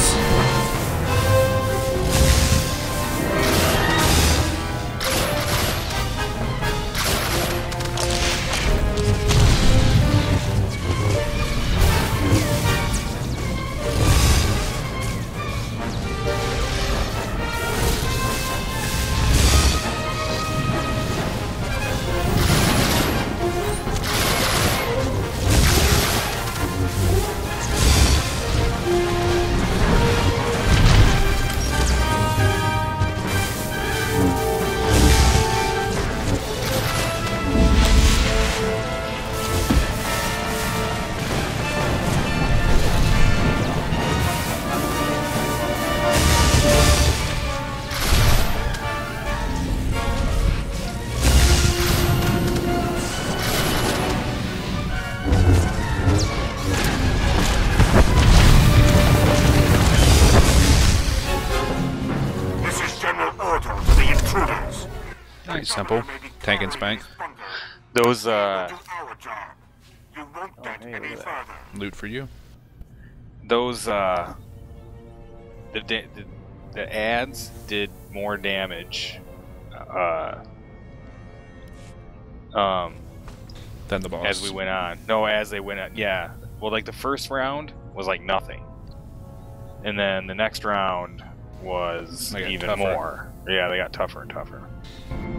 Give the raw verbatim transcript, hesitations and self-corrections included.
boss. Nice, simple. Tank and spank. Those, uh... Oh, hey, loot for you. Those, uh... The, the, the ads did more damage, uh... Um... Than the boss. As we went on. No, as they went on. Yeah. Well, like, the first round was, like, nothing. And then the next round was even tougher. more. Yeah, they got tougher and tougher.